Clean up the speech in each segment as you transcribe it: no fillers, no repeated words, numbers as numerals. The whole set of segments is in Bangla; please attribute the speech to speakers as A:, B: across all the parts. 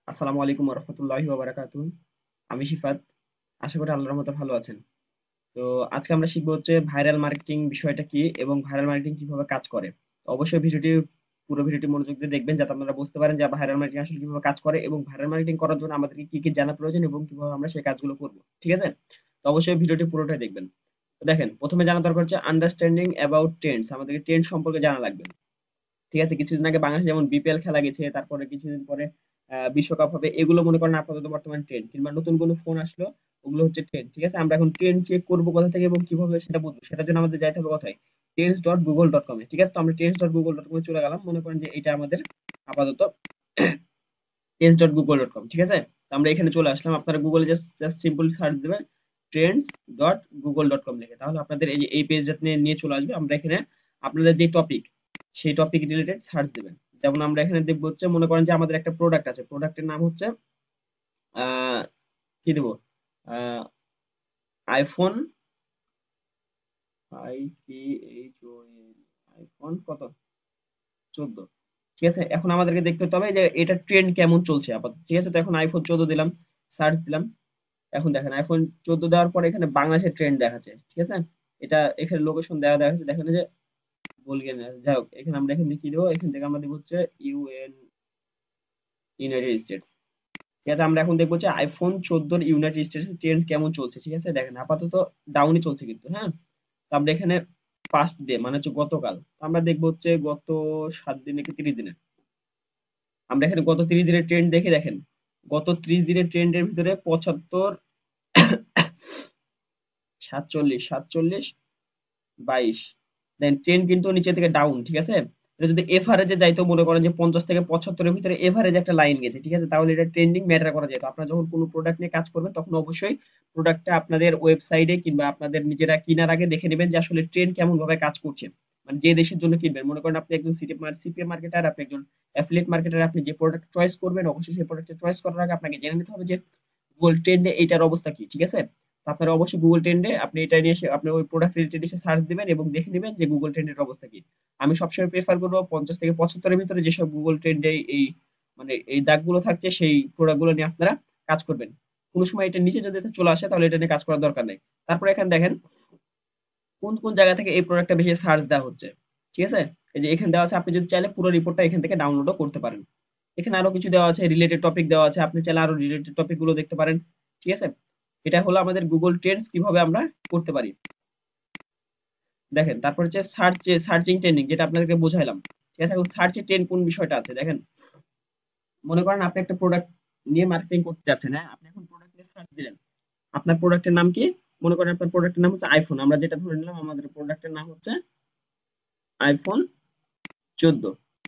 A: আসসালামু আলাইকুম ওয়া রাহমাতুল্লাহি ওয়া বারাকাতুহু। আমি শিফাত। আশা করি আল্লাহর রহমতে ভালো আছেন। তো আজকে আমরা শিখব হচ্ছে ভাইরাল মার্কেটিং বিষয়টা কি এবং ভাইরাল মার্কেটিং কিভাবে কাজ করে। তো অবশ্যই পুরো ভিডিওটি মনোযোগ দিয়ে দেখবেন যাতে আপনারা বুঝতে পারেন যে ভাইরাল মার্কেটিং আসলে কিভাবে কাজ করে এবং ভাইরাল মার্কেটিং করার জন্য আমাদেরকে কি জানা প্রয়োজন এবং কিভাবে আমরা সেই কাজগুলো করব। ঠিক আছে? তো অবশ্যই ভিডিওটি পুরোটাই দেখবেন। তো দেখেন, প্রথমে জানা দরকার হচ্ছে আন্ডারস্ট্যান্ডিং অ্যাবাউট ট্রেন্ডস। আমাদেরকে ট্রেন্ড সম্পর্কে জানা লাগবে। ঠিক আছে, কিছুদিন আগে বাংলাদেশে যেমন বিপিএল খেলা গেছে, তারপরে কিছুদিন পরে বিশ্বকাপ হবে, এগুলো মনে করেন আপাতত বর্তমান ট্রেন্ড, কিংবা নতুন কোনো ফোন আসলো, ওগুলো হচ্ছে ট্রেন্ড। ঠিক আছে, আমরা এখন ট্রেন্ড চেক করবো কোথা থেকে এবং কিভাবে সেটা বুঝবো, সেটার জন্য আমাদের যাইতে হবে কোথায়, trends.google.com এ। ঠিক আছে, তো আমরা trends.google.com এ চলে গেলাম। মনে করেন যে এটা আমাদের আপাতত trends.google.com। ঠিক আছে, তো আমরা এখানে চলে আসলাম। আপনারা গুগলে জাস্ট জাস্ট সিম্পল সার্চ দেবেন trends.google.com লিখে, তাহলে আপনাদের এই যে এই পেজটা নিয়ে চলে আসবে। আমরা এখানে আপনাদের যে টপিক, সেই টপিক রিলেটেড সার্চ দেবেন। যেমন আমরা এখানে দেখবো হচ্ছে, মনে করেন যে আমাদের একটা প্রোডাক্ট আছে, প্রোডাক্টের নাম হচ্ছে আহ কি দেবো, আহ আইফোন, আইফোন কত, 14। ঠিক আছে, এখন আমাদেরকে দেখতে হতে হবে যে এটা ট্রেন্ড কেমন চলছে আপাতত। ঠিক আছে, তো এখন আইফোন 14 দিলাম, সার্চ দিলাম। এখন দেখেন আইফোন 14 দেওয়ার পরে এখানে বাংলাদেশের ট্রেন্ড দেখাচ্ছে। ঠিক আছে, এটা এখানে লোকেশন দেখাচ্ছে, দেখেন এই যে বুলগেরিয়া। যাই হোক, এখানে আমরা এখান থেকে কি দেবো, এখান থেকে আমরা দেবো হচ্ছে ইউনাইটেড স্টেটস। ঠিক আছে, আমরা এখন দেখবো যে আইফোন 14 ইউনাইটেড স্টেটস এর ট্রেন্ড কেমন চলছে। ঠিক আছে, দেখেন আপাতত ডাউনই চলছে কিন্তু। হ্যাঁ, তো আমরা এখানে ফার্স্ট ডে মানে হচ্ছে গতকাল, তো আমরা দেখবো হচ্ছে গত 7 দিনে কি 30 দিনে। আমরা এখানে গত 30 দিনের ট্রেন্ড দেখে দেখেন, গত 30 দিনের ট্রেন্ডের ভিতরে 75, 47, 22 দেন ট্রেন্ড কিন্তু নিচে থেকে ডাউন। ঠিক আছে, এটা যদি এভারেজে যাইতো, মনে করেন যে 50 থেকে 75 এর ভিতরে এভারেজ একটা লাইন গেছে। ঠিক আছে, তাহলে এটা ট্রেন্ডিং ম্যাটার করা যেত। আপনারা যখন কোনো প্রোডাক্ট নিয়ে কাজ করবেন তখন অবশ্যই প্রোডাক্টটা আপনাদের ওয়েবসাইটে কিংবা আপনাদের নিজেরা কেনার আগে দেখে নেবেন যে আসলে ট্রেন্ড কেমন ভাবে কাজ করছে। মানে যে দেশের জন্য কিনবেন, মনে করেন আপনি একজন সিপিএম মার্কেটার, আপনি একজন অ্যাফিলিয়েট মার্কেটার, আপনি যে প্রোডাক্ট চয়েস করবেন অবশ্যই সেই প্রোডাক্ট চয়েস করার আগে আপনাকে জেনে নিতে হবে যে গুগল ট্রেন্ডে এইটার অবস্থা কি। ঠিক আছে, তো আপনারা অবশ্যই গুগল ট্রেন্ডে আপনি এটা নিয়ে এসে আপনি ওই প্রোডাক্ট রিলেটেড এসে সার্চ দিবেন এবং দেখে নেবেন যে গুগল ট্রেন্ডের অবস্থা কি। আমি সবসময় প্রেফার করবো 50 থেকে 75 এর ভিতরে যেসব গুগল ট্রেন্ডে এই মানে এই দাগগুলো থাকছে, সেই প্রোডাক্ট গুলো নিয়ে আপনারা কাজ করবেন। কোনো সময় এটা নিচে যদি চলে আসে তাহলে এটা নিয়ে কাজ করার দরকার নেই। তারপরে এখানে দেখেন কোন কোন জায়গা থেকে এই প্রোডাক্টটা বেশি সার্চ দেওয়া হচ্ছে। ঠিক আছে, এই যে এখানে দেওয়া আছে, আপনি যদি চাইলে পুরো রিপোর্টটা এখান থেকে ডাউনলোডও করতে পারেন। এখানে আরো কিছু দেওয়া আছে, রিলেটেড টপিক দেওয়া আছে, আপনি চাইলে আরো রিলেটেড টপিক গুলো দেখতে পারেন। ঠিক আছে, এটা হলো আমাদের গুগল ট্রেন্ডস কিভাবে আমরা করতে পারি। দেখেন, তারপর হচ্ছে সার্চিং ট্রেন্ডিং, যেটা আপনাদেরকে বোঝাইলাম। ঠিক আছে, এখন সার্চে ট্রেন্ড কোন বিষয়টা আছে দেখেন। মনে করেন আপনি একটা প্রোডাক্ট নিয়ে মার্কেটিং করতে চাচ্ছেন। হ্যাঁ, আপনি এখন প্রোডাক্ট নিয়ে সার্চ দিলেন, আপনার প্রোডাক্টের নাম কি, মনে করেন আপনার প্রোডাক্টের নাম হচ্ছে আইফোন। আমরা যেটা ধরে নিলাম আমাদের প্রোডাক্টের নাম হচ্ছে আইফোন 14।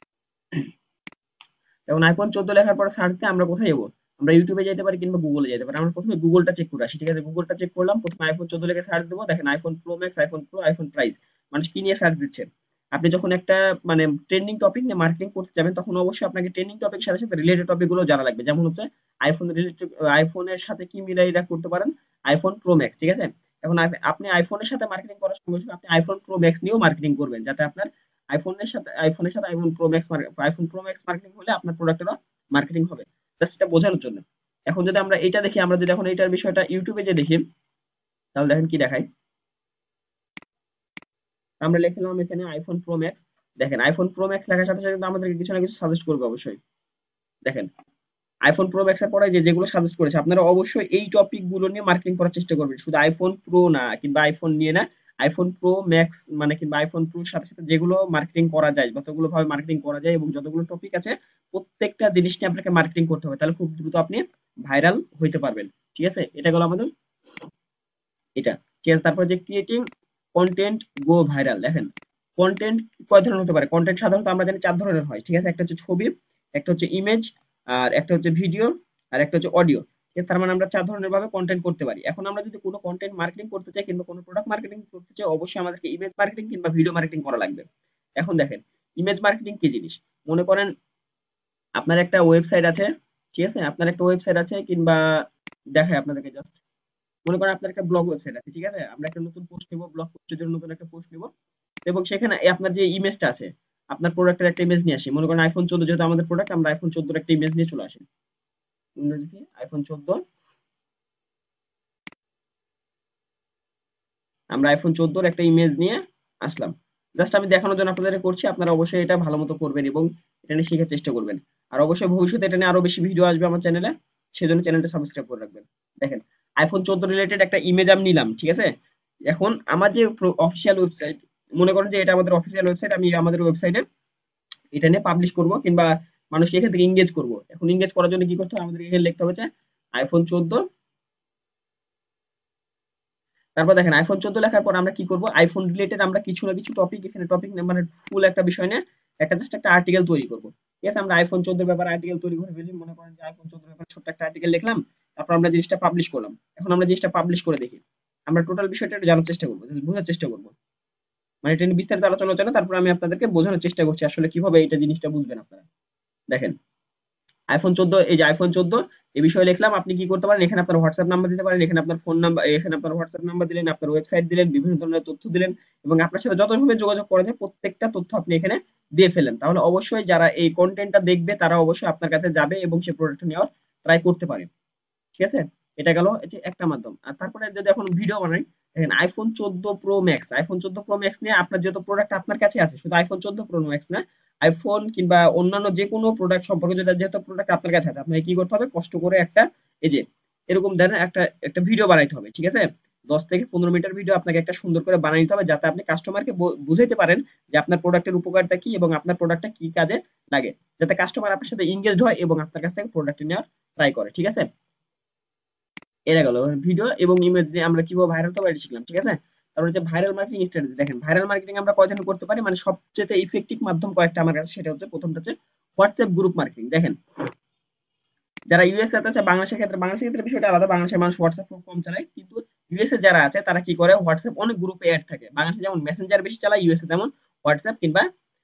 A: এখন আইফোন 14 লেখার পর সার্চ দিয়ে আমরা কোথায় যাবো, আমরা ইউটিউবে যেতে পারি কিংবা গুগলে যেতে পারি। আমরা প্রথমে গুগলটা চেক করে আসি। ঠিক আছে, গুগলটা চেক করলাম, প্রথমে আইফোন 14 লিখে সার্চ দেবো। দেখেন iPhone pro max, iPhone pro, iPhone price, মানুষ কি নিয়ে সার্চ দিচ্ছে। আপনি যখন একটা মানে ট্রেন্ডিং টপিক নিয়ে মার্কেটিং করতে যাবেন তখন অবশ্যই আপনাকে ট্রেন্ডিং টপিক সাথে সাথে রিলেটেড টপিক গুলো জানা লাগবে। যেমন হচ্ছে আইফোন রিলেটেড, আইফোনের সাথে কি মিলাইরা করতে পারেন, আইফোন প্রো ম্যাক্স। ঠিক আছে, এখন আপনি আইফোনের সাথে মার্কেটিং করার সঙ্গে সঙ্গে আপনি আইফোন প্রো ম্যাক্স নিয়েও মার্কেটিং করবেন, যাতে আপনার আইফোনের সাথে আইফোন প্রো ম্যাক্স মার্কেটিং হলে আপনার প্রোডাক্টেরও মার্কেটিং হবে। জাস্ট এটা বোঝানোর জন্য। এখন যদি আমরা এটা দেখি, আমরা যদি এখন এইটার বিষয়টা ইউটিউবে যে দেখি, তাহলে দেখেন কি দেখায়। আমরা লিখলাম এখানে আইফোন প্রো ম্যাক্স। দেখেন আইফোন প্রো ম্যাক্স লেখার সাথে সাথে কিন্তু আমাদেরকে কিছু না কিছু সাজেস্ট করবে অবশ্যই। দেখেন আইফোন প্রো ম্যাক্স এর পরে যেগুলো সাজেস্ট করেছে, আপনারা অবশ্যই এই টপিক গুলো নিয়ে মার্কেটিং করার চেষ্টা করবেন। শুধু আইফোন প্রো না কিংবা আইফোন নিয়ে না, আইফোন প্রো ম্যাক্স মানে কিংবা আইফোন প্রোর সাথে সাথে যেগুলো মার্কেটিং করা যায়, যতগুলো ভাবে মার্কেটিং করা যায় এবং যতগুলো টপিক আছে, প্রত্যেকটা জিনিস নিয়ে আপনাকে মার্কেটিং করতে হবে, তাহলে খুব দ্রুত আপনি ভাইরাল হইতে পারবেন। ঠিক আছে, এটা গেল আমাদের এটা। ঠিক আছে, তারপর যে ক্রিয়েটিং কন্টেন্ট গো ভাইরাল। দেখেন কন্টেন্ট কয় ধরনের হতে পারে, কন্টেন্ট সাধারণত আমরা জানি 4 ধরনের হয়। ঠিক আছে, একটা হচ্ছে ছবি, একটা হচ্ছে ইমেজ, আর একটা হচ্ছে ভিডিও, আর একটা হচ্ছে অডিও। ঠিক আছে, তার মানে আমরা 4 ধরনের ভাবে কন্টেন্ট করতে পারি। এখন আমরা যদি কোনো কন্টেন্ট মার্কেটিং করতে চাই কিংবা কোনো প্রোডাক্ট মার্কেটিং করতে চাই, অবশ্যই আমাদেরকে ইমেজ মার্কেটিং কিংবা ভিডিও মার্কেটিং করা লাগবে। এখন দেখেন ইমেজ মার্কেটিং কি জিনিস। মনে করেন আপনার একটা ওয়েবসাইট আছে। ঠিক আছে, আপনার একটা ওয়েবসাইট আছে কিংবা দেখায় আপনাদেরকে জাস্ট, মনে করেন আপনার একটা ব্লগ ওয়েবসাইট আছে। ঠিক আছে, আমরা একটা নতুন পোস্ট নিব, ব্লগ পোস্টের জন্য নতুন একটা পোস্ট নিব এবং সেখানে আপনার যে ইমেজটা আছে, আপনার প্রোডাক্টের একটা ইমেজ নিয়ে আসি। মনে করেন আইফোন 14 যেহেতু আমাদের প্রোডাক্ট, আমরা আইফোন 14 একটা ইমেজ নিয়ে চলে আসি। উইন্ডোজ কি আইফোন 14, আমরা আইফোন 14 একটা ইমেজ নিয়ে আসলাম। জাস্ট আমি দেখানোর জন্য আপনাদের করছি, আপনারা অবশ্যই এটা ভালো মতো করবেন এবং এটা নিয়ে শেখার চেষ্টা করবেন। আর অবশ্যই ভবিষ্যতে এটা নিয়ে আরো বেশি ভিডিও আসবে আমার চ্যানেলে, সেজন্য চ্যানেলটা সাবস্ক্রাইব করে রাখবেন। দেখেন আইফোন 14 রিলেটেড একটা ইমেজ আমি নিলাম, ঠিক আছে। এখন আমার যে অফিসিয়াল ওয়েবসাইট, মনে করেন যে এটা আমাদের অফিসিয়াল ওয়েবসাইট, আমি আমাদের ওয়েবসাইটে এটা নিয়ে পাবলিশ করব কিংবা মানুষকে এখান থেকে এঙ্গেজ করব। এখন এঙ্গেজ করার জন্য কি করতে হবে, আমাদের এখানে লিখতে হবে যে আইফোন 14। তারপর দেখেন আইফোন 14 লেখার পর আমরা কি করব, আইফোন রিলেটেড আমরা কিছু না কিছু টপিক, এখানে টপিক মানে ফুল একটা বিষয় নিয়ে একটা জাস্ট একটা আর্টিকেল তৈরি করব। ঠিক আছে, আমরা আইফোন 14 ব্যাপারে আর্টিকেল তৈরি করে ফেলি। মনে করেন যে আইফোন 14 ব্যাপারে ছোট্ট একটা আর্টিকেল লিখলাম, তারপর আমরা জিনিসটা পাবলিশ করলাম। এখন আমরা জিনিসটা পাবলিশ করে দেখি, আমরা টোটাল বিষয়টা একটু জানার চেষ্টা করব, বোঝার চেষ্টা করব। মানে এটা নিয়ে বিস্তারিত আলোচনা হচ্ছে না, তারপর আমি আপনাদেরকে বোঝানোর চেষ্টা করছি আসলে কিভাবে এটা জিনিসটা বুঝবেন আপনারা। দেখেন আইফোন 14, এই যে আইফোন 14 এই বিষয়ে লিখলাম। আপনি কি করতে পারেন, এখানে আপনার হোয়াটসঅ্যাপ নাম্বার দিতে পারেন, এখানে আপনার ফোন নাম্বার, এখানে আপনার হোয়াটসঅ্যাপ নাম্বার দিলেন, আপনার ওয়েবসাইট দিলেন, বিভিন্ন ধরনের তথ্য দিলেন এবং আপনার সাথে যতভাবে যোগাযোগ করা যায় প্রত্যেকটা তথ্য আপনি এখানে দিয়ে ফেলেন। তাহলে অবশ্যই যারা এই কন্টেন্টটা দেখবে তারা অবশ্যই আপনার কাছে যাবে এবং সেই প্রোডাক্টটা নেওয়ার ট্রাই করতে পারে। ঠিক আছে, এটা গেল যে একটা মাধ্যম। আর তারপরে যদি এখন ভিডিও বানাই, দেখেন iPhone 14 pro max, iPhone 14 pro max নিয়ে আপনার যেহেতু প্রোডাক্ট আপনার কাছে আছে, শুধু আইফোন 14 প্রো ম্যাক্স না, আইফোন কিংবা অন্যান্য যে কোনো প্রোডাক্ট সম্পর্কে যদি যেহেতু প্রোডাক্ট আপনার কাছে আছে, আপনাকে কি করতে হবে, কষ্ট করে একটা এই যে এরকম দেন একটা একটা ভিডিও বানাইতে হবে। ঠিক আছে, 10 থেকে 15 মিনিটের ভিডিও আপনাকে একটা সুন্দর করে বানিয়ে নিতে হবে, যাতে আপনি কাস্টমারকে বুঝাইতে পারেন যে আপনার প্রোডাক্টের উপকারিতা কি এবং আপনার প্রোডাক্টটা কি কাজে লাগে, যাতে কাস্টমার আপনার সাথে এঙ্গেজড হয় এবং আপনার কাছ থেকে প্রোডাক্ট নেওয়ার ট্রাই করে। ঠিক আছে, এরা গেল ভিডিও এবং ইমেজ নিয়ে আমরা কিভাবে ভাইরাল হতে পারি শিখলাম। ঠিক আছে, তারপর হচ্ছে ভাইরাল মার্কেটিং স্ট্র্যাটেজি। দেখেন ভাইরাল মার্কেটিং আমরা কয় ধরনের করতে পারি, মানে সবচেয়ে ইফেক্টিভ মাধ্যম কয়েকটা আমার কাছে, সেটা হচ্ছে প্রথমটা হচ্ছে হোয়াটসঅ্যাপ গ্রুপ মার্কেটিং। দেখেন যারা ইউএসএ তে আছে, বাংলাদেশের ক্ষেত্রে বিষয়টা আলাদা, বাংলাদেশের মানুষ হোয়াটসঅ্যাপ খুব কম চালায়, কিন্তু ইউএসএ যারা আছে তারা কি করে, হোয়াটসঅ্যাপ অনেক গ্রুপে অ্যাড থাকে। বাংলাদেশে যেমন মেসেঞ্জার বেশি চালায়, ইউএসএ তেমন হোয়াটসঅ্যাপ কিংবা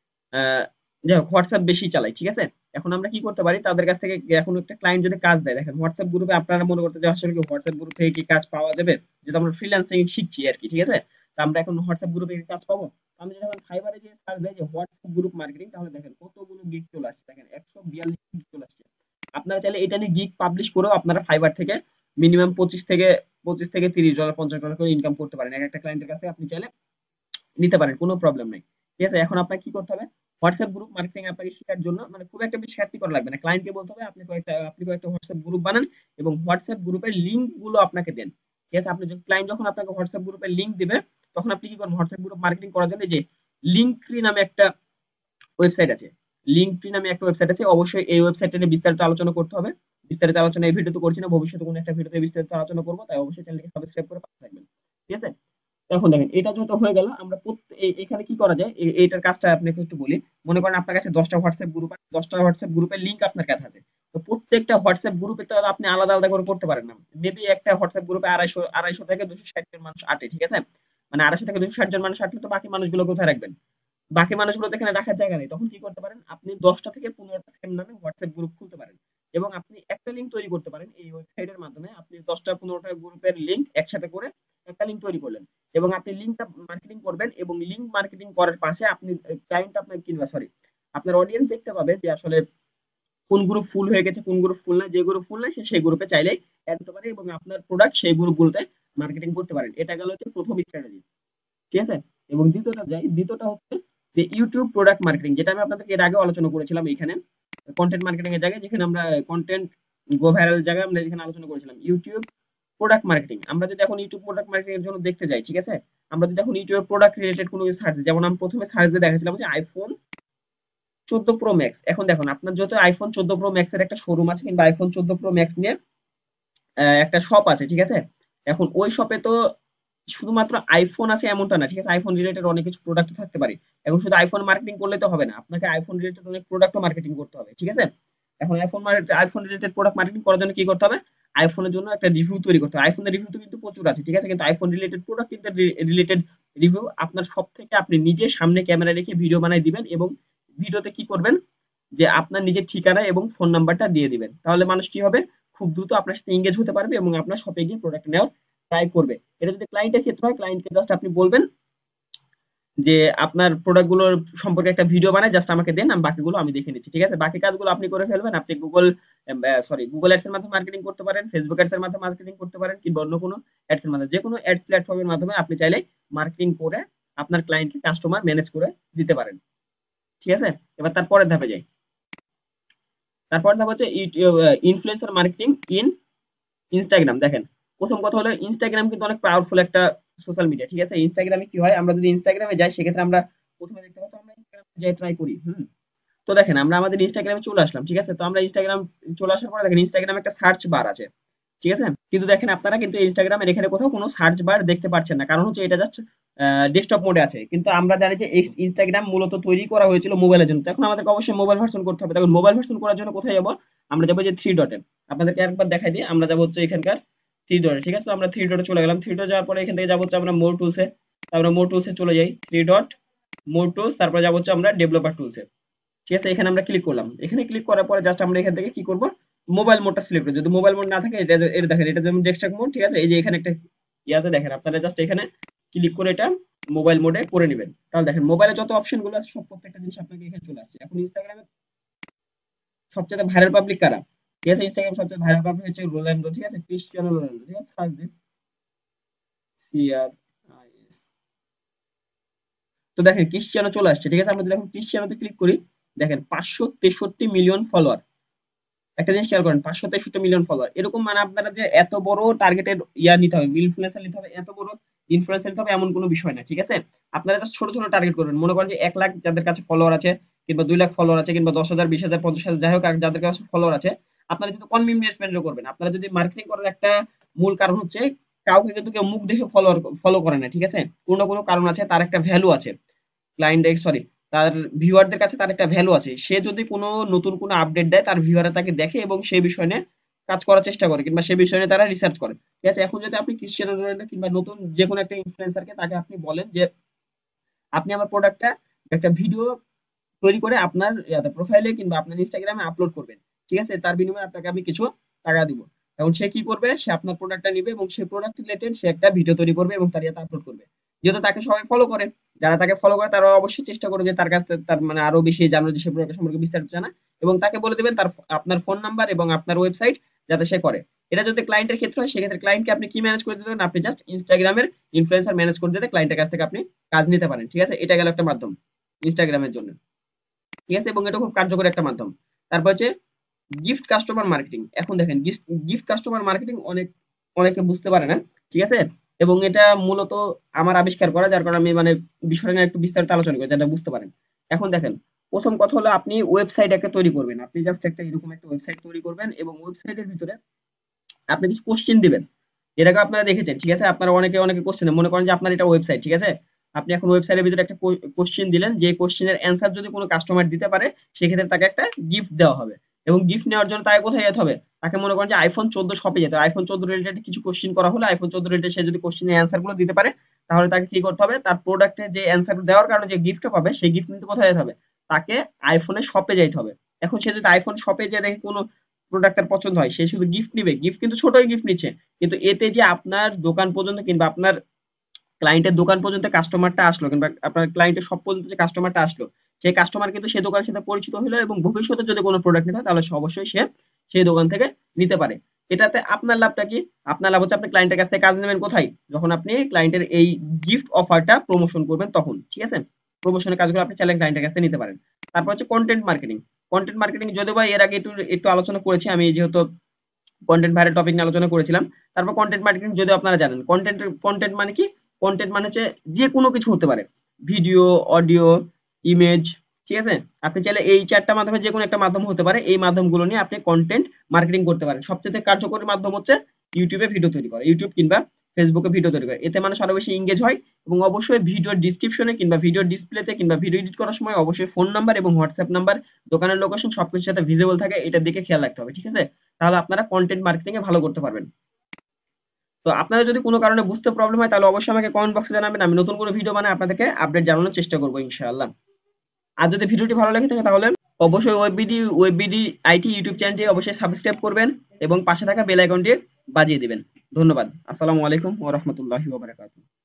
A: আহ যাই হোক হোয়াটসঅ্যাপ বেশি চালাই। ঠিক আছে, এখন আমরা কি করতে পারি, তাদের কাছ থেকে এখন একটা ক্লায়েন্ট যদি কাজ দেয়, দেখেন হোয়াটসঅ্যাপ গ্রুপে আপনারা মনে করতে যে আসলে কি হোয়াটসঅ্যাপ গ্রুপ থেকে কি কাজ পাওয়া যাবে, যেহেতু আমরা ফ্রিল্যান্সিং শিখছি আর কি। ঠিক আছে, তো আমরা এখন হোয়াটসঅ্যাপ গ্রুপে কাজ পাবো। আমি যদি এখন ফাইবারে যে সার্চ দেয় যে হোয়াটসঅ্যাপ গ্রুপ মার্কেটিং, তাহলে দেখেন কতগুলো গিগ চলে আসছে, দেখেন 142 গিগ চলে আসছে। আপনারা চাইলে এটা নিয়ে গিগ পাবলিশ করেও আপনারা ফাইবার থেকে মিনিমাম 25 থেকে 30 ডলার, $50 করে ইনকাম করতে পারেন। এক একটা ক্লায়েন্টের কাছ থেকে আপনি চাইলে নিতে পারেন, কোনো প্রবলেম নাই। ঠিক আছে, এখন আপনাকে কি করতে হবে, হোয়াটসঅ্যাপ গ্রুপ মার্কেটিং আপনাকে শেখার জন্য মানে খুব একটা বেশি খাটনি করা লাগবে না। ক্লায়েন্টকে বলতে হবে আপনি কয়েকটা হোয়াটসঅ্যাপ গ্রুপ বানান এবং হোয়াটসঅ্যাপ গ্রুপের লিংক গুলো আপনাকে দেন। ঠিক আছে, আপনি ক্লায়েন্ট যখন আপনাকে হোয়াটসঅ্যাপ গ্রুপের লিংক দিবে, তখন আপনি কি করবেন, হোয়াটসঅ্যাপ গ্রুপ মার্কেটিং করার জন্য যে লিঙ্কট্রি নামে একটা ওয়েবসাইট আছে, লিঙ্কট্রি নামে একটা ওয়েবসাইট আছে, অবশ্যই এই ওয়েবসাইটটা নিয়ে বিস্তারিত আলোচনা করতে হবে। বিস্তারিত আলোচনা এই ভিডিওতে করছি না, ভবিষ্যতে কোনো একটা ভিডিওতে বিস্তারিত আলোচনা করবো, তাই অবশ্যই চ্যানেলকে সাবস্ক্রাইব করে পাশে থাকবেন। ঠিক আছে, এখন দেখেন এটা যেহেতু হয়ে গেল, আমরা এখানে কি করা যায়, এটার কাজটা আপনাকে একটু বলি। মনে করেন আপনার কাছে 10টা হোয়াটসঅ্যাপ গ্রুপ আছে, 10টা হোয়াটসঅ্যাপ গ্রুপের লিংক আপনার কাছে আছে। তো প্রত্যেকটা হোয়াটসঅ্যাপ গ্রুপে তো আপনি আলাদা আলাদা করে করতে পারেন না। মেবি একটা হোয়াটসঅ্যাপ গ্রুপে 250 থেকে 260 জন মানুষ আটে। ঠিক আছে, মানে 250 থেকে 260 জন মানুষ আটলে তো বাকি মানুষগুলো কোথায় রাখবেন, বাকি মানুষগুলো তো এখানে রাখার জায়গা নেই। তখন কি করতে পারেন, আপনি 10টা থেকে 15টা সেম নামে হোয়াটসঅ্যাপ গ্রুপ খুলতে পারেন এবং আপনি একটা লিঙ্ক তৈরি করতে পারেন এই ওয়েবসাইটের মাধ্যমে। আপনি 10টা 15টা গ্রুপের লিঙ্ক একসাথে করে একটা লিঙ্ক তৈরি করলেন এবং আপনি লিঙ্কটা মার্কেটিং করবেন এবং লিঙ্ক মার্কেটিং করার পাশে আপনি ক্লায়েন্ট আপনার কিনবা সরি আপনার অডিয়েন্স দেখতে পাবে যে আসলে কোন গ্রুপ ফুল হয়ে গেছে, কোন গ্রুপ ফুল না, যে গ্রুপ ফুল না সে সেই গ্রুপে চাইলে অ্যাড হতে পারে এবং আপনার প্রোডাক্ট সেই গ্রুপগুলোতে মার্কেটিং করতে পারেন। এটা গেল হচ্ছে প্রথম স্ট্র্যাটেজি। ঠিক আছে, এবং দ্বিতীয়টা হচ্ছে যে ইউটিউব প্রোডাক্ট মার্কেটিং, যেটা আমি আপনাদেরকে এর আগে আলোচনা করেছিলাম এখানে কন্টেন্ট মার্কেটিং এর জায়গায়, যেখানে আমরা কন্টেন্ট গো ভাইরাল জায়গায় আমরা যেখানে আলোচনা করেছিলাম ইউটিউব প্রোডাক্ট মার্কেটিং। আমরা যদি এখন ইউটিউব প্রোডাক্ট মার্কেটিং এর জন্য দেখতে যাই, ঠিক আছে, আমরা যদি এখন ইউটিউব প্রোডাক্ট রিলেটেড কোনো কিছু সার্চ, যেমন আমি প্রথমে সার্চ দিয়ে দেখাচ্ছিলাম যে আইফোন 14 প্রো ম্যাক্স। এখন দেখুন আপনার যত আইফোন 14 প্রো ম্যাক্স এর একটা শোরুম আছে কিংবা আইফোন 14 প্রো ম্যাক্স নিয়ে একটা শপ আছে। ঠিক আছে, এখন ওই শপে তো শুধুমাত্র আইফোন আছে এমনটা না। ঠিক আছে, আইফোন রিলেটেড অনেক কিছু প্রোডাক্ট থাকতে পারে। এখন শুধু আইফোন মার্কেটিং করলে তো হবে না, আপনাকে আইফোন রিলেটেড অনেক প্রোডাক্টও মার্কেটিং করতে হবে। ঠিক আছে, এখন আইফোন রিলেটেড প্রোডাক্ট মার্কেটিং করার জন্য কি করতে হবে, আইফোনের জন্য একটা রিভিউ তৈরি করতে হবে। আইফোনের রিভিউ তো কিন্তু প্রচুর আছে। ঠিক আছে, কিন্তু আইফোন রিলেটেড প্রোডাক্ট কিন্তু রিলেটেড রিভিউ আপনার সব থেকে আপনি নিজে সামনে ক্যামেরা রেখে ভিডিও বানাই দিবেন এবং ভিডিওতে কি করবেন যে আপনার নিজের ঠিকানা এবং ফোন নাম্বারটা দিয়ে দিবেন। তাহলে মানুষ কি হবে, খুব দ্রুত আপনার সাথে এঙ্গেজ হতে পারবে এবং আপনার শপে গিয়ে প্রোডাক্ট নেওয়ার ট্রাই করবে। এটা যদি ক্লায়েন্টের ক্ষেত্রে হয়, ক্লায়েন্টকে জাস্ট আপনি বলবেন যে আপনার প্রোডাক্টগুলোর সম্পর্কে একটা ভিডিও বানায় জাস্ট আমাকে দেন, আমি বাকিগুলো আমি দেখে নিচ্ছি, ঠিক আছে? বাকি কাজগুলো আপনি করে ফেলবেন। আপনি গুগল অ্যাডস এর মাধ্যমে মার্কেটিং করতে পারেন, ফেসবুক অ্যাডস এর মাধ্যমে মার্কেটিং করতে পারেন, কিংবা অন্য কোনো অ্যাডস এর মাধ্যমে, যে কোনো অ্যাডস প্ল্যাটফর্মের মাধ্যমে আপনি চাইলে মার্কেটিং করে আপনার ক্লায়েন্টকে কাস্টমার ম্যানেজ করে দিতে পারেন, ঠিক আছে? এবার তারপরের ধাপে যাই। তারপর ধাপ হচ্ছে ইনফ্লুয়েন্সার মার্কেটিং ইন ইনস্টাগ্রাম। দেখেন, প্রথম কথা হলো ইনস্টাগ্রাম কিন্তু অনেক পাওয়ারফুল একটা সোশ্যাল মিডিয়া, ঠিক আছে? ইনস্টাগ্রামে কি হয়, আমরা যদি ইনস্টাগ্রামে যাই সেক্ষেত্রে আমরা প্রথমে দেখতে পাবো, আমরা ইনস্টাগ্রামে যাই ট্রাই করি। তো দেখেন আমরা আমাদের ইনস্টাগ্রামে চলে আসলাম, ঠিক আছে? তো আমরা ইনস্টাগ্রাম চলে আসার পরে দেখেন ইনস্টাগ্রামে একটা সার্চ বার আছে, ঠিক আছে? কিন্তু দেখেন আপনারা কিন্তু ইনস্টাগ্রামের এখানে কোথাও কোনো সার্চ বার দেখতে পাচ্ছেন না, কারণ হচ্ছে এটা জাস্ট ডেস্কটপ মোডে আছে। কিন্তু আমরা জানি যে ইনস্টাগ্রাম মূলত তৈরি করা হয়েছিল মোবাইলের জন্য। এখন আমাদেরকে অবশ্যই মোবাইল ভার্সন করতে হবে। তখন মোবাইল ভার্সন করার জন্য কোথায় যাবো? আমরা যাবো যে থ্রি ডটে। আপনাদেরকে একবার দেখাই দিই, আমরা যাবো হচ্ছে এখানকার থ্রি ডটে, ঠিক আছে? তো আমরা থ্রি ডটে চলে গেলাম। থ্রি ডটে যাওয়ার পরে এখান থেকে যাবো হচ্ছে আমরা মোর টুলসে। আমরা মোর টুলসে চলে যাই, থ্রি ডট, মোর টুলস, তারপরে যাবো হচ্ছে আমরা ডেভেলপার টুলসে, ঠিক আছে? এখানে আমরা ক্লিক করলাম। এখানে ক্লিক করার পরে জাস্ট আমরা এখান থেকে কি করব, মোবাইল মোডটা সিলেক্ট করব। যদি মোবাইল মোড না থাকে, এটা দেখেন, এটা যেমন ডেস্কটপ মোড, ঠিক আছে? এই যে এখানে একটা ইয়ে আছে, দেখেন আপনারা জাস্ট এখানে ক্লিক করে এটা মোবাইল মোডে করে নেবেন। তাহলে দেখেন মোবাইলে যত অপশন গুলো আছে সব প্রত্যেকটা জিনিস আপনাকে এখানে চলে আসছে। এখন ইনস্টাগ্রামে সবচেয়ে ভাইরাল পাবলিক কারা, ঠিক আছে? ইনস্টাগ্রাম সবচেয়ে ভাইরাল পাবলিক হচ্ছে রোনাল্ডো, ঠিক আছে? ক্রিস্টিয়ানো রোনাল্ডো, ঠিক আছে? সার্চ দিন CRIS। তো দেখেন ক্রিস্টিয়ানো চলে আসছে, ঠিক আছে? আমরা যদি এখন ক্রিস্টিয়ানোতে ক্লিক করি, দেখেন 563 মিলিয়ন ফলোয়ার। একটা জিনিস খেয়াল করেন, 563 মিলিয়ন ফলোয়ার, এরকম মানে আপনারা যে এত বড় টার্গেটেড ইয়া নিতে হবে, ইনফ্লুয়েন্সার নিতে হবে, এত বড় ইনফ্লুয়েন্সার নিতে হবে এমন কোনো বিষয় না, ঠিক আছে? আপনারা জাস্ট ছোট ছোট টার্গেট করবেন। মনে করেন যে 1 লাখ যাদের কাছে ফলোয়ার আছে, কিংবা 2 লাখ ফলোয়ার আছে, কিংবা 10,000, 20,000, 50,000, যাই হোক, আর যাদের কাছে ফলোয়ার আছে, আপনারা যদি কম ইনভেস্টমেন্ট করবেন। আপনারা যদি মার্কেটিং করার একটা মূল কারণ হচ্ছে, কাউকে কিন্তু কেউ মুখ দেখে ফলো করে না, ঠিক আছে? কোনো না কোনো কারণ আছে, তার একটা ভ্যালু আছে, ক্লায়েন্ট সরি, তার ভিউয়ারদের কাছে তার একটা ভ্যালু আছে। সে যদি কোনো নতুন কোনো আপডেট দেয়, তার ভিউয়াররা তাকে দেখে এবং সেই বিষয় নিয়ে কাজ করার চেষ্টা করে, কিংবা সেই বিষয় নিয়ে তারা রিসার্চ করে, ঠিক আছে? এখন যদি আপনি ক্রিস্টিয়ানো রোনাল্ডো কিংবা নতুন যে কোনো একটা ইনফ্লুয়েন্সারকে, তাকে আপনি বলেন যে আপনি আমার প্রোডাক্টটা একটা ভিডিও তৈরি করে আপনার প্রোফাইলে কিংবা আপনার ইনস্টাগ্রামে আপলোড করবেন, ঠিক আছে? তার বিনিময়ে আপনাকে আমি কিছু টাকা দিব। এখন সে কি করবে, সে আপনার প্রোডাক্টটা নিবে এবং সেই প্রোডাক্ট রিলেটেড সে একটা ভিডিও তৈরি করবে এবং তার ইয়াতে আপলোড করবে। যেহেতু তাকে সবাই ফলো করে, যারা তাকে ফলো করে তারা অবশ্যই চেষ্টা করবে যে তার কাছ থেকে তার মানে আরো বেশি জানার, যে সে প্রোডাক্ট সম্পর্কে বিস্তারিত জানা, এবং তাকে বলে দেবেন তার আপনার ফোন নাম্বার এবং আপনার ওয়েবসাইট যাতে সে করে। এটা যদি ক্লায়েন্টের ক্ষেত্রে হয়, সেক্ষেত্রে ক্লায়েন্টকে আপনি কি ম্যানেজ করে দিতে পারেন, আপনি জাস্ট ইনস্টাগ্রামের ইনফ্লুয়েন্সার ম্যানেজ করে দিতে ক্লায়েন্টের কাছ থেকে আপনি কাজ নিতে পারেন, ঠিক আছে? এটা গেল একটা মাধ্যম ইনস্টাগ্রামের জন্য, ঠিক আছে? এবং এটা খুব কার্যকরী একটা মাধ্যম। তারপর হচ্ছে গিফট কাস্টমার মার্কেটিং। এখন দেখেন গিফট কাস্টমার মার্কেটিং অনেকে বুঝতে পারে না, ঠিক আছে? এবং এটা মূলত আমার আবিষ্কার করা, যার কারণে আমি মানে বিষয়টা নিয়ে একটু বিস্তারিত আলোচনা করি যাতে বুঝতে পারেন। এখন দেখেন, প্রথম কথা হলো আপনি ওয়েবসাইট একটা তৈরি করবেন। আপনি জাস্ট একটা এরকম একটা ওয়েবসাইট তৈরি করবেন এবং ওয়েবসাইটের ভিতরে আপনি কিছু কোশ্চেন দিবেন। এর আগে আপনারা দেখেছেন, ঠিক আছে? আপনারা অনেকে অনেকে কোশ্চেন, মনে করেন যে আপনার এটা ওয়েবসাইট, ঠিক আছে? আপনি এখন ওয়েবসাইটের ভিতরে একটা কোশ্চেন দিলেন, যে কোশ্চেনের অ্যান্সার যদি কোনো কাস্টমার দিতে পারে, সেক্ষেত্রে তাকে একটা গিফট দেওয়া হবে। এবং গিফট নেওয়ার জন্য তাকে কোথায় যেতে হবে? তাকে মনে করেন যে iPhone 14 শপে যেতে হবে। iPhone 14 রিলেটেড কিছু কোশ্চেন করা হলে, iPhone 14 রিলেটেড সে যদি কোশ্চেনের অ্যান্সার গুলো দিতে পারে, তাহলে তাকে কি করতে হবে? তার প্রোডাক্টে যে অ্যান্সার দেওয়ার কারণে যে গিফটটা পাবে, সেই গিফট নিতে কোথায় যেতে হবে? তাকে আইফোনের শপে যাইতে হবে। এখন সে যদি আইফোন শপে যেয়ে দেখে কোনো প্রোডাক্ট তার পছন্দ হয়, সে শুধু গিফট নিবে, গিফট কিন্তু ছোটই গিফট নিচ্ছে, কিন্তু এতে যে আপনার দোকান পর্যন্ত কিংবা আপনার ক্লায়েন্টের দোকান পর্যন্ত কাস্টমারটা আসলো, কিংবা আপনার ক্লায়েন্টের সব পর্যন্ত যে কাস্টমারটা আসলো, সেই কাস্টমার কিন্তু সেই দোকানের সাথে পরিচিত হলো, এবং ভবিষ্যতে যদি কোনো প্রোডাক্ট নিতে হয় তাহলে সে অবশ্যই সে সেই দোকান থেকে নিতে পারে। এটাতে আপনার লাভটা কি? আপনার লাভ হচ্ছে আপনি ক্লায়েন্টের কাছ থেকে কাজ নেবেন কোথায়? যখন আপনি ক্লায়েন্টের এই গিফট অফারটা প্রমোশন করবেন তখন, ঠিক আছে? প্রমোশনের কাজগুলো আপনি চাইলে ক্লায়েন্টের কাছ থেকে নিতে পারেন। তারপর হচ্ছে কন্টেন্ট মার্কেটিং। কন্টেন্ট মার্কেটিং যদিও বা এর আগে একটু একটু আলোচনা করেছি আমি, যেহেতু কন্টেন্ট ভাইরাল টপিক নিয়ে আলোচনা করেছিলাম। তারপর কন্টেন্ট মার্কেটিং যদি আপনারা জানেন, কন্টেন্ট মানে কি? কন্টেন্ট মানে হচ্ছে যে কোনো কিছু হতে পারে, ভিডিও, অডিও, ইমেজ, ঠিক আছে? আপনি চাইলে এই চারটা মাধ্যমে যে কোনো একটা মাধ্যম হতে পারে, এই মাধ্যমগুলো নিয়ে আপনি কন্টেন্ট মার্কেটিং করতে পারেন। সবচেয়ে কার্যকরী মাধ্যম হচ্ছে ইউটিউবে ভিডিও তৈরি করা, ইউটিউব কিংবা ফেসবুকে ভিডিও তৈরি করা। এতে মানুষ আরো বেশি এঙ্গেজ হয়। এবং অবশ্যই ভিডিওর ডিসক্রিপশনে কিংবা ভিডিওর ডিসপ্লেতে কিংবা ভিডিও এডিট করার সময় অবশ্যই ফোন নাম্বার এবং হোয়াটসঅ্যাপ নাম্বার, দোকানের লোকেশন সবকিছু যাতে ভিজিবল থাকে, এটার দিকে খেয়াল রাখতে হবে, ঠিক আছে? তাহলে আপনারা কন্টেন্ট মার্কেটিং এ ভালো করতে পারবেন। তো আপনারা যদি কোনো কারণে বুঝতে প্রবলেম হয়, তাহলে অবশ্যই আমাকে কমেন্ট বক্সে জানাবেন। আমি নতুন কোনো ভিডিও বানায় আপনাদেরকে আপডেট জানানোর চেষ্টা করবো ইনশাআল্লাহ। আর যদি ভিডিওটি ভালো লেগে থাকে, তাহলে অবশ্যই ওয়েববিডি আইটি ইউটিউব চ্যানেলটি অবশ্যই সাবস্ক্রাইব করবেন এবং পাশে থাকা বেল আইকনটি বাজিয়ে দিবেন। ধন্যবাদ। আসসালামু আলাইকুম ওয়া রাহমাতুল্লাহি ওয়া বারাকাতুহু।